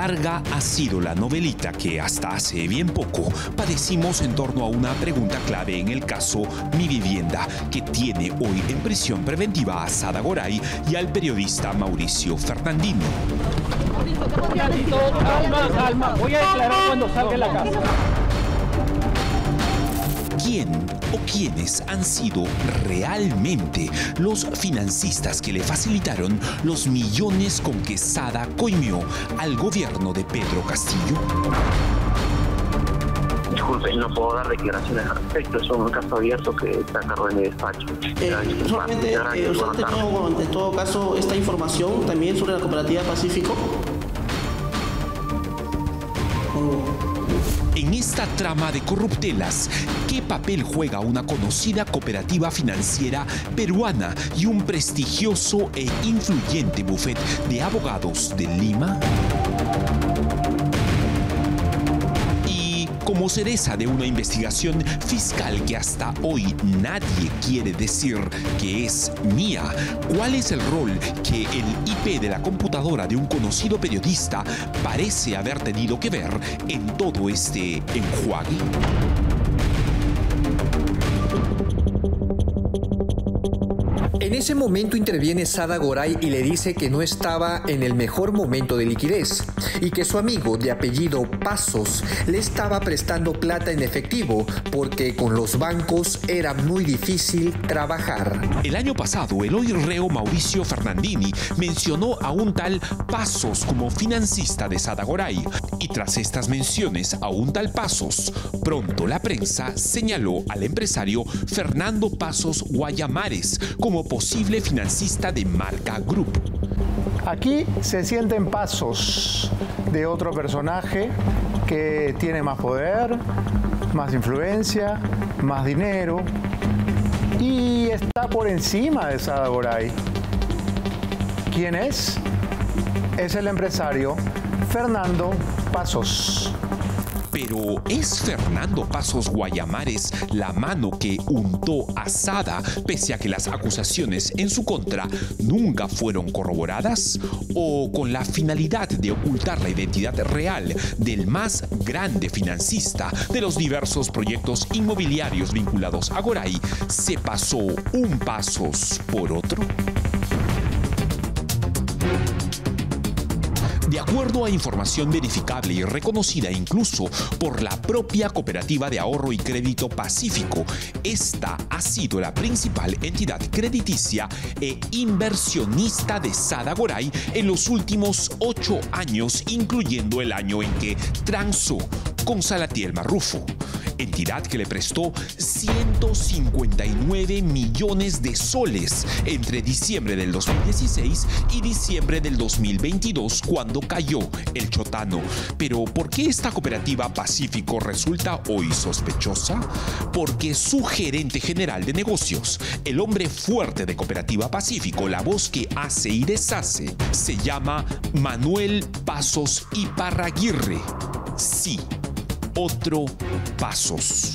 Larga ha sido la novelita que hasta hace bien poco padecimos en torno a una pregunta clave en el caso Mi Vivienda, que tiene hoy en prisión preventiva a Sada Goray y al periodista Mauricio Fernandini. Calma, voy a declarar cuando salga de la casa. ¿Quién o quiénes han sido realmente los financistas que le facilitaron los millones con que Sada coimió al gobierno de Pedro Castillo? Disculpe, no puedo dar declaraciones al respecto, es un caso abierto que está a cargo de mi despacho. Solamente, ¿usted ha tenido en todo caso esta información también sobre la cooperativa Pacífico? En esta trama de corruptelas, ¿qué papel juega una conocida cooperativa financiera peruana y un prestigioso e influyente bufete de abogados de Lima? Como cereza de una investigación fiscal que hasta hoy nadie quiere decir que es mía, ¿cuál es el rol que el IP de la computadora de un conocido periodista parece haber tenido que ver en todo este enjuague? En ese momento interviene Sada Goray y le dice que no estaba en el mejor momento de liquidez y que su amigo de apellido Pasos le estaba prestando plata en efectivo porque con los bancos era muy difícil trabajar. El año pasado, el hoy reo Mauricio Fernandini mencionó a un tal Pasos como financista de Sada Goray, y tras estas menciones a un tal Pasos, pronto la prensa señaló al empresario Fernando Pasos Guayamares como posible financista de Marca Group. Aquí se sienten pasos de otro personaje que tiene más poder, más influencia, más dinero y está por encima de Sada Goray. ¿Quién es? Es el empresario Fernando Pasos. Pero ¿es Fernando Pasos Guayamares la mano que untó a Sada, pese a que las acusaciones en su contra nunca fueron corroboradas? ¿O con la finalidad de ocultar la identidad real del más grande financista de los diversos proyectos inmobiliarios vinculados a Goray, se pasó un Pasos por otro? De acuerdo a información verificable y reconocida incluso por la propia Cooperativa de Ahorro y Crédito Pacífico, esta ha sido la principal entidad crediticia e inversionista de Sada Goray en los últimos 8 años, incluyendo el año en que transó con Salatiel Marrufo, entidad que le prestó 159 millones de soles entre diciembre del 2016 y diciembre del 2022, cuando cayó el chotano. Pero ¿por qué esta cooperativa Pacífico resulta hoy sospechosa? Porque su gerente general de negocios, el hombre fuerte de Cooperativa Pacífico, la voz que hace y deshace, se llama Manuel Pasos Iparraguirre. Sí, otro Pasos.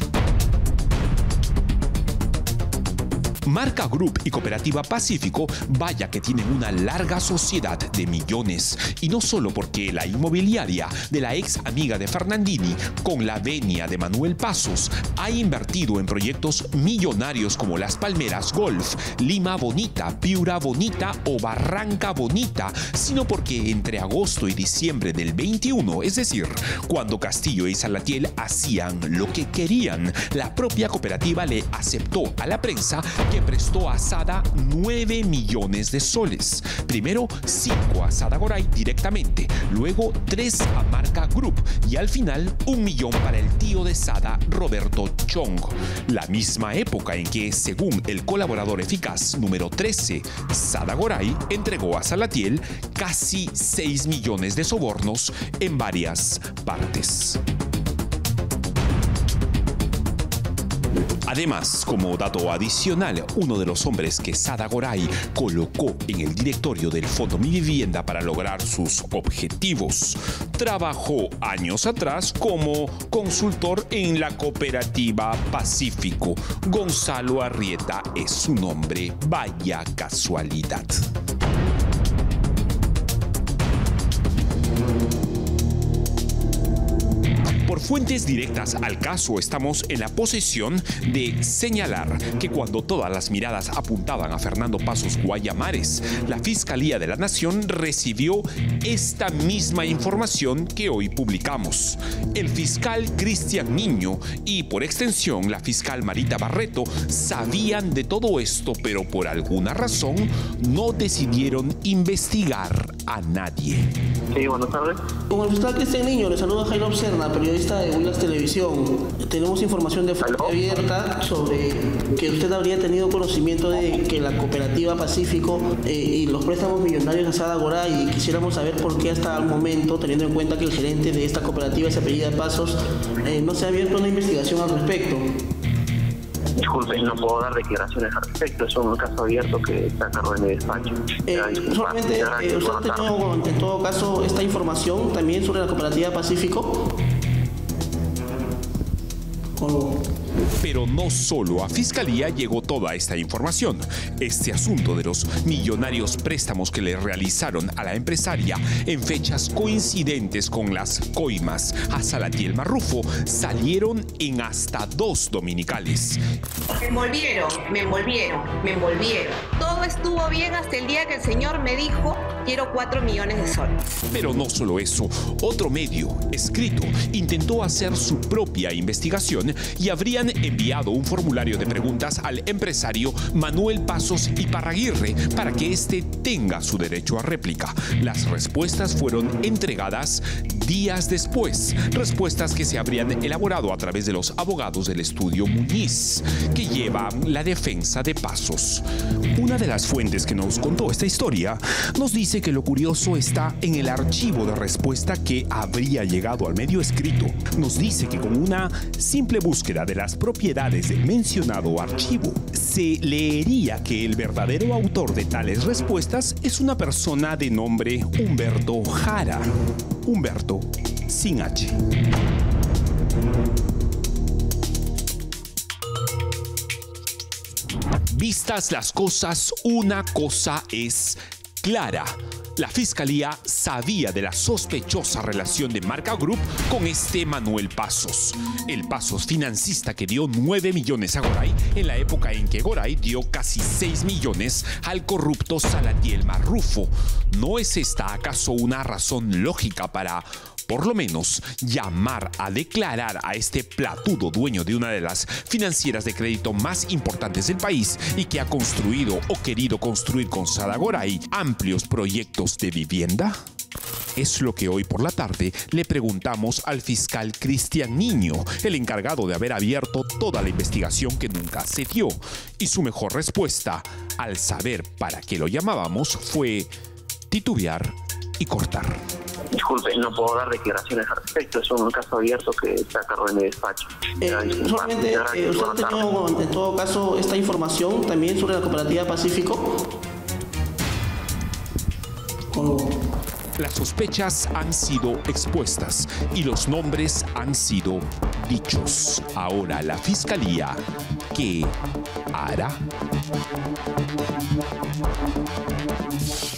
Marca Group y Cooperativa Pacífico, vaya que tienen una larga sociedad de millones, y no solo porque la inmobiliaria de la ex amiga de Fernandini, con la venia de Manuel Pasos, ha invertido en proyectos millonarios como Las Palmeras Golf, Lima Bonita, Piura Bonita o Barranca Bonita, sino porque entre agosto y diciembre del 21, es decir, cuando Castillo y Salatiel hacían lo que querían, la propia cooperativa le aceptó a la prensa que prestó a Sada 9 millones de soles. Primero 5 a Sada Goray directamente, luego 3 a Marca Group y al final 1 millón para el tío de Sada, Roberto Chong. La misma época en que, según el colaborador eficaz número 13, Sada Goray entregó a Salatiel casi 6 millones de sobornos en varias partes. Además, como dato adicional, uno de los hombres que Sada Goray colocó en el directorio del Fondo Mi Vivienda para lograr sus objetivos, trabajó años atrás como consultor en la Cooperativa Pacífico. Gonzalo Arrieta es su nombre. Vaya casualidad. fuentes directas al caso estamos en la posesión de señalar que cuando todas las miradas apuntaban a Fernando Passos Guayamares, la Fiscalía de la Nación recibió esta misma información que hoy publicamos. El fiscal Cristian Niño y por extensión la fiscal Marita Barreto sabían de todo esto, pero por alguna razón no decidieron investigar a nadie. Sí, buenas tardes. Con el fiscal Cristian Niño, le saluda Jairo Serna, periodista de Willax Televisión. Tenemos información de fuente abierta sobre que usted habría tenido conocimiento de que la cooperativa Pacífico y los préstamos millonarios de Sada Goray, y quisiéramos saber por qué hasta el momento, teniendo en cuenta que el gerente de esta cooperativa se apellida Passos, no se ha abierto una investigación al respecto. Disculpe, no puedo dar declaraciones al respecto, es un caso abierto que está a cargo de mi despacho. Solamente, ¿usted ha tenido en todo caso esta información también sobre la cooperativa Pacífico? Pero no solo a Fiscalía llegó toda esta información. Este asunto de los millonarios préstamos que le realizaron a la empresaria en fechas coincidentes con las coimas a Salatiel Marrufo salieron en hasta 2 dominicales. Me envolvieron. Todo estuvo bien hasta el día que el señor me dijo: quiero 4 millones de soles. Pero no solo eso, otro medio escrito intentó hacer su propia investigación y habrían enviado un formulario de preguntas al empresario Manuel Passos Iparraguirre para que éste tenga su derecho a réplica. Las respuestas fueron entregadas días después, respuestas que se habrían elaborado a través de los abogados del estudio Muñiz, que llevan la defensa de Passos. Una de las fuentes que nos contó esta historia nos dice que lo curioso está en el archivo de respuesta que habría llegado al medio escrito. Nos dice que con una simple búsqueda de las propiedades del mencionado archivo, se leería que el verdadero autor de tales respuestas es una persona de nombre Humberto Jara. Humberto sin H. Vistas las cosas, una cosa es clara. La Fiscalía sabía de la sospechosa relación de Marca Group con este Manuel Passos, el Passos financista que dio 9 millones a Goray en la época en que Goray dio casi 6 millones al corrupto Salatiel Marrufo. ¿No es esta acaso una razón lógica para, por lo menos, llamar a declarar a este platudo dueño de una de las financieras de crédito más importantes del país y que ha construido o querido construir con Sada Goray amplios proyectos de vivienda? Es lo que hoy por la tarde le preguntamos al fiscal Cristian Niño, el encargado de haber abierto toda la investigación que nunca se dio. Y su mejor respuesta, al saber para qué lo llamábamos, fue titubear y cortar. Disculpe, no puedo dar declaraciones al respecto, es un caso abierto que está a cargo de mi despacho. Solamente, ¿usted ha tenido en todo caso esta información también sobre la cooperativa Pacífico? Las sospechas han sido expuestas y los nombres han sido dichos. Ahora la Fiscalía, ¿qué hará?